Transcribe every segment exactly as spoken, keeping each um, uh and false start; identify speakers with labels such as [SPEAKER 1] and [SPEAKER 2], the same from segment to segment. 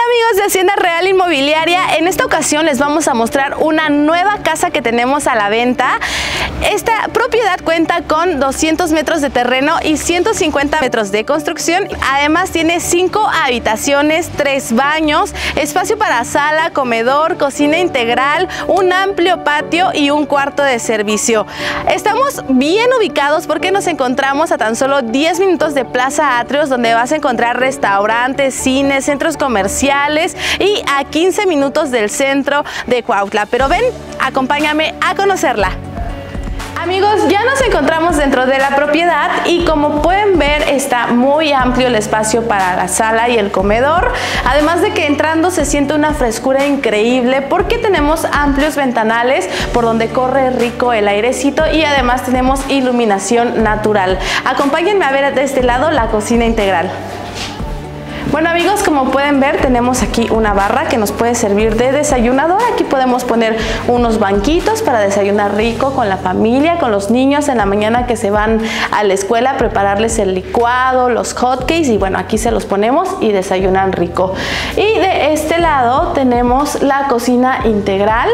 [SPEAKER 1] amigos de Hacienda Real Inmobiliaria, en esta ocasión les vamos a mostrar una nueva casa que tenemos a la venta. Esta propiedad cuenta con doscientos metros de terreno y ciento cincuenta metros de construcción. Además tiene cinco habitaciones, tres baños, espacio para sala, comedor, cocina integral, un amplio patio y un cuarto de servicio. Estamos bien ubicados porque nos encontramos a tan solo diez minutos de Plaza Atrios, donde vas a encontrar restaurantes, cines, centros comerciales y a quince minutos del centro de Cuautla. Pero ven, acompáñame a conocerla. Amigos, ya nos encontramos dentro de la propiedad y como pueden ver está muy amplio el espacio para la sala y el comedor, además de que entrando se siente una frescura increíble porque tenemos amplios ventanales por donde corre rico el airecito y además tenemos iluminación natural. Acompáñenme a ver de este lado la cocina integral. Bueno amigos, como pueden ver tenemos aquí una barra que nos puede servir de desayunador. Aquí podemos poner unos banquitos para desayunar rico con la familia, con los niños en la mañana que se van a la escuela, prepararles el licuado, los hotcakes y bueno, aquí se los ponemos y desayunan rico. Y de este lado tenemos la cocina integral.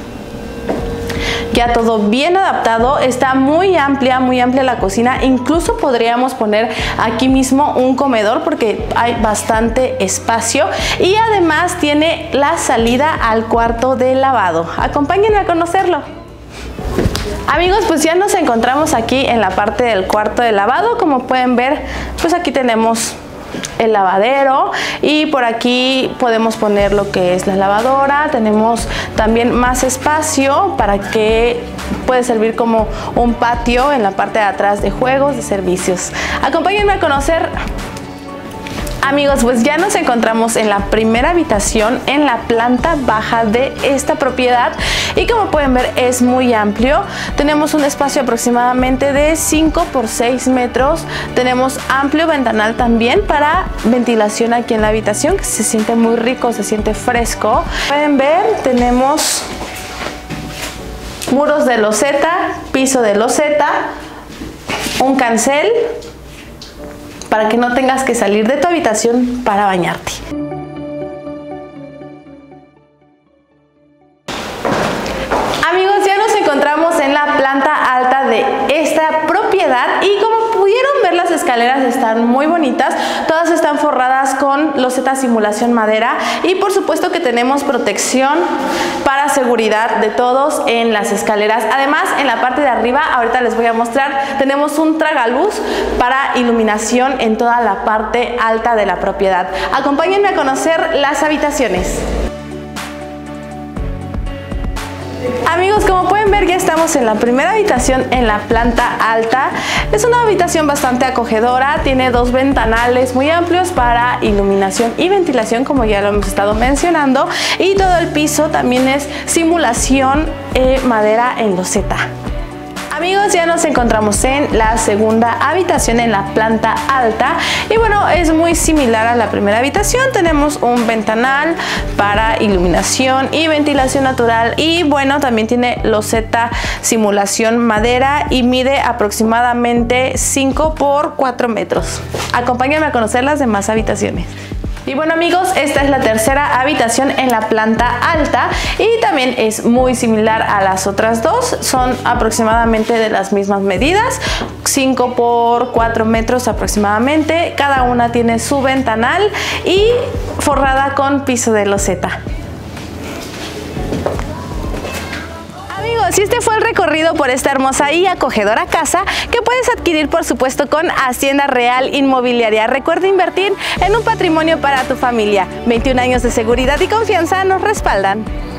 [SPEAKER 1] Ya todo bien adaptado, está muy amplia, muy amplia la cocina, incluso podríamos poner aquí mismo un comedor porque hay bastante espacio y además tiene la salida al cuarto de lavado. Acompáñenme a conocerlo. Amigos, pues ya nos encontramos aquí en la parte del cuarto de lavado. Como pueden ver, pues aquí tenemos el lavadero y por aquí podemos poner lo que es la lavadora. Tenemos también más espacio para que puede servir como un patio en la parte de atrás de juegos, de servicios. Acompáñenme a conocer. Amigos, pues ya nos encontramos en la primera habitación en la planta baja de esta propiedad y como pueden ver es muy amplio. Tenemos un espacio aproximadamente de cinco por seis metros. Tenemos amplio ventanal también para ventilación aquí en la habitación, que se siente muy rico, se siente fresco. Pueden ver, tenemos muros de loseta, piso de loseta, un cancel para que no tengas que salir de tu habitación para bañarte. Amigos, ya nos encontramos en la planta alta de esta propiedad y como pudieron ver, las escaleras están muy bonitas, todas están forradas con loseta simulación madera y por supuesto que tenemos protección para seguridad de todos en las escaleras. Además, en la parte de arriba, ahorita les voy a mostrar, tenemos un tragaluz para iluminación en toda la parte alta de la propiedad. Acompáñenme a conocer las habitaciones. Amigos, como pueden ver ya estamos en la primera habitación en la planta alta. Es una habitación bastante acogedora, tiene dos ventanales muy amplios para iluminación y ventilación como ya lo hemos estado mencionando y todo el piso también es simulación eh, madera en loseta. Amigos, ya nos encontramos en la segunda habitación en la planta alta y bueno, es muy similar a la primera habitación. Tenemos un ventanal para iluminación y ventilación natural y bueno, también tiene loseta simulación madera y mide aproximadamente cinco por cuatro metros. Acompáñenme a conocer las demás habitaciones. Y bueno amigos, esta es la tercera habitación en la planta alta y también es muy similar a las otras dos, son aproximadamente de las mismas medidas, cinco por cuatro metros aproximadamente, cada una tiene su ventanal y forrada con piso de loseta. Amigos, y este fue el recorrido por esta hermosa y acogedora casa que puedes adquirir por supuesto con Hacienda Real Inmobiliaria. Recuerda invertir en un patrimonio para tu familia. veintiún años de seguridad y confianza nos respaldan.